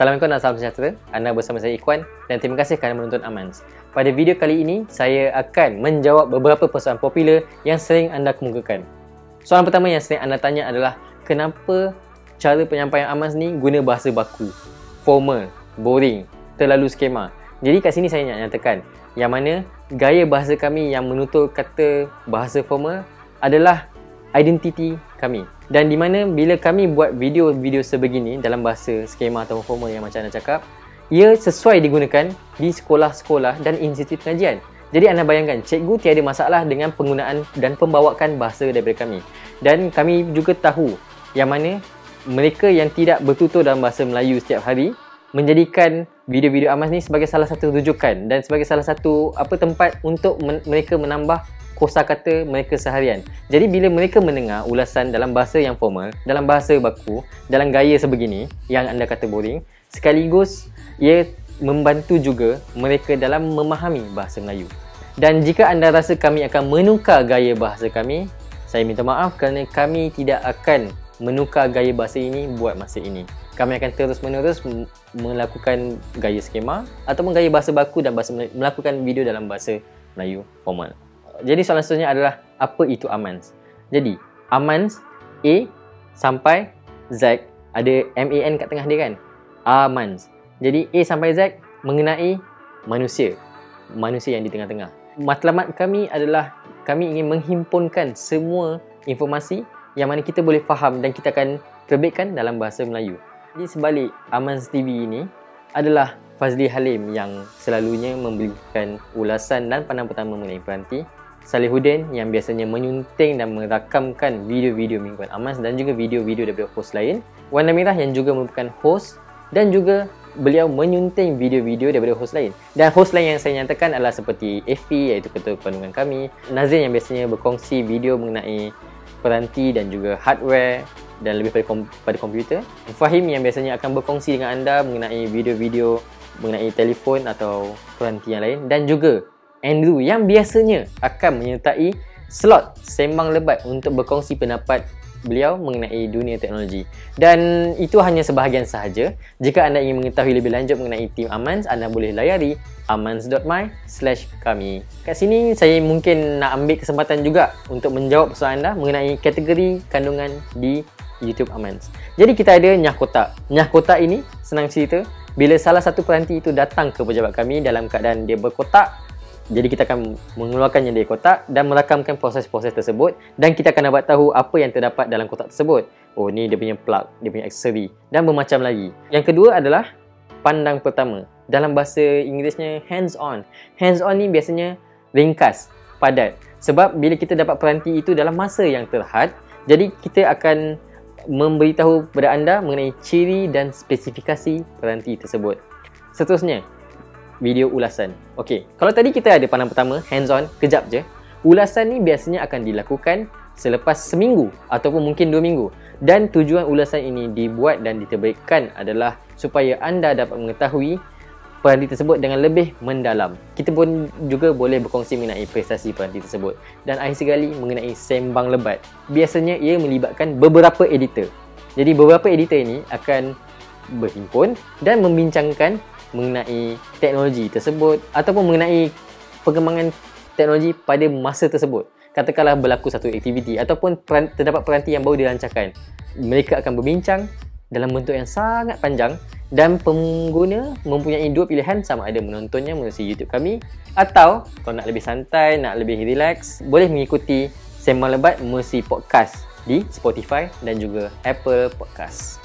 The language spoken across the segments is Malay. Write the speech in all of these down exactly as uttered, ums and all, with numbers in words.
Assalamualaikum dan salam sejahtera. Anda bersama saya Ikhwan dan terima kasih kerana menonton Amans. Pada video kali ini, saya akan menjawab beberapa persoalan popular yang sering anda kemukakan. Soalan pertama yang sering anda tanya adalah, kenapa cara penyampaian Amans ni guna bahasa baku, formal, boring, terlalu skema. Jadi kat sini saya nak nyatakan yang mana gaya bahasa kami yang menutur kata bahasa formal adalah identiti kami. Dan di mana bila kami buat video-video sebegini dalam bahasa skema atau formal yang macam anda cakap, ia sesuai digunakan di sekolah-sekolah dan institut pengajian. Jadi anda bayangkan, cikgu tiada masalah dengan penggunaan dan pembawaan bahasa daripada kami. Dan kami juga tahu yang mana mereka yang tidak bertutur dalam bahasa Melayu setiap hari menjadikan video-video Amans ni sebagai salah satu rujukan dan sebagai salah satu apa tempat untuk men mereka menambah kosakata mereka seharian. Jadi bila mereka mendengar ulasan dalam bahasa yang formal, dalam bahasa baku, dalam gaya sebegini yang anda kata boring, sekaligus ia membantu juga mereka dalam memahami bahasa Melayu. Dan jika anda rasa kami akan menukar gaya bahasa kami, saya minta maaf kerana kami tidak akan menukar gaya bahasa ini buat masa ini. Kami akan terus-menerus melakukan gaya skema ataupun gaya bahasa baku dan bahasa Melayu, melakukan video dalam bahasa Melayu formal. Jadi soalan seterusnya adalah, apa itu Amans? Jadi Amans, A sampai Z, ada M A N kat tengah dia kan? Amans. Jadi A sampai Z mengenai manusia, manusia yang di tengah-tengah. Matlamat kami adalah kami ingin menghimpunkan semua informasi yang mana kita boleh faham dan kita akan terbitkan dalam bahasa Melayu. Di sebalik Amans T V ini adalah Fazli Halim yang selalunya memberikan ulasan dan pandang pertama mengenai peranti, Salihuddin yang biasanya menyunting dan merakamkan video-video mingguan Amans dan juga video-video daripada host lain, Warna Merah yang juga merupakan host dan juga beliau menyunting video-video daripada host lain. Dan host lain yang saya nyatakan adalah seperti F P, iaitu ketua kandungan kami, Nazir yang biasanya berkongsi video mengenai peranti dan juga hardware dan lebih pada, kom pada komputer, Fahim yang biasanya akan berkongsi dengan anda mengenai video-video mengenai telefon atau peranti yang lain, dan juga Andrew yang biasanya akan menyertai slot sembang lebat untuk berkongsi pendapat beliau mengenai dunia teknologi. Dan itu hanya sebahagian sahaja. Jika anda ingin mengetahui lebih lanjut mengenai tim Amans, anda boleh layari amans dot my slash kami. Kat sini saya mungkin nak ambil kesempatan juga untuk menjawab persoalan anda mengenai kategori kandungan di YouTube Amans. Jadi kita ada nyah kotak. Nyah kotak ini senang cerita, bila salah satu peranti itu datang ke pejabat kami dalam keadaan dia berkotak, jadi kita akan mengeluarkannya dari kotak dan merakamkan proses-proses tersebut, dan kita akan dapat tahu apa yang terdapat dalam kotak tersebut. Oh, ni dia punya plug, dia punya aksesori dan bermacam lagi. Yang kedua adalah pandang pertama. Dalam bahasa Inggerisnya hands on. Hands on ni biasanya ringkas, padat. Sebab bila kita dapat peranti itu dalam masa yang terhad, jadi kita akan memberitahu kepada anda mengenai ciri dan spesifikasi peranti tersebut. Seterusnya, video ulasan. Okey, kalau tadi kita ada pandang pertama, hands on, kejap je. Ulasan ni biasanya akan dilakukan selepas seminggu ataupun mungkin dua minggu. Dan tujuan ulasan ini dibuat dan diterbitkan adalah supaya anda dapat mengetahui peranti tersebut dengan lebih mendalam. Kita pun juga boleh berkongsi mengenai prestasi peranti tersebut. Dan akhir sekali mengenai sembang lebat. Biasanya ia melibatkan beberapa editor. Jadi beberapa editor ini akan berhimpun dan membincangkan mengenai teknologi tersebut ataupun mengenai perkembangan teknologi pada masa tersebut. Katakanlah berlaku satu aktiviti ataupun peran, terdapat peranti yang baru dilancarkan. Mereka akan berbincang dalam bentuk yang sangat panjang dan pengguna mempunyai dua pilihan, sama ada menontonnya melalui YouTube kami atau kalau nak lebih santai, nak lebih relax, boleh mengikuti sembang lebat melalui podcast di Spotify dan juga Apple Podcast.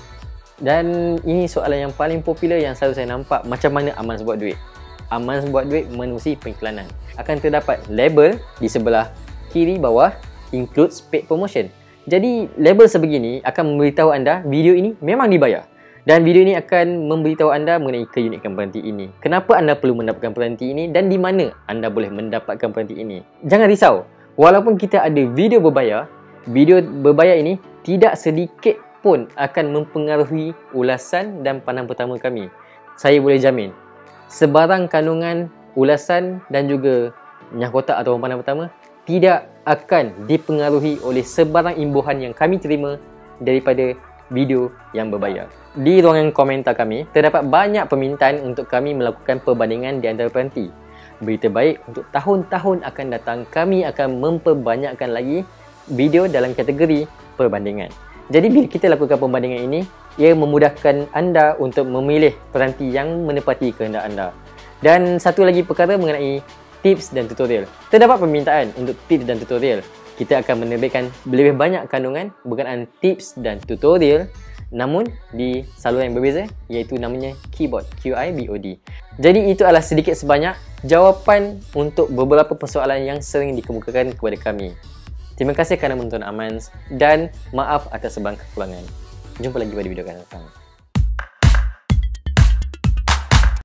Dan ini soalan yang paling popular yang selalu saya nampak, macam mana Amans buat duit. Amans buat duit menerusi pengiklanan. Akan terdapat label di sebelah kiri bawah, includes paid promotion. Jadi label sebegini akan memberitahu anda video ini memang dibayar. Dan video ini akan memberitahu anda mengenai keunikan peranti ini. Kenapa anda perlu mendapatkan peranti ini dan di mana anda boleh mendapatkan peranti ini. Jangan risau, walaupun kita ada video berbayar, video berbayar ini tidak sedikit pun akan mempengaruhi ulasan dan pandang pertama kami. Saya boleh jamin, sebarang kandungan ulasan dan juga nyah kotak atau pandang pertama tidak akan dipengaruhi oleh sebarang imbuhan yang kami terima daripada video yang berbayar. Di ruangan komentar kami, terdapat banyak permintaan untuk kami melakukan perbandingan di antara peranti. Berita baik, untuk tahun-tahun akan datang, kami akan memperbanyakkan lagi video dalam kategori perbandingan. Jadi bila kita lakukan perbandingan ini, ia memudahkan anda untuk memilih peranti yang menepati kehendak anda. Dan satu lagi perkara mengenai tips dan tutorial. Terdapat permintaan untuk tips dan tutorial. Kita akan menerbitkan lebih banyak kandungan berkenaan tips dan tutorial, namun di saluran yang berbeza, iaitu namanya Keyboard, Q I B O D. Jadi itu adalah sedikit sebanyak jawapan untuk beberapa persoalan yang sering dikemukakan kepada kami. Terima kasih kerana menonton Amans dan maaf atas sebarang kekurangan. Jumpa lagi pada video akan datang.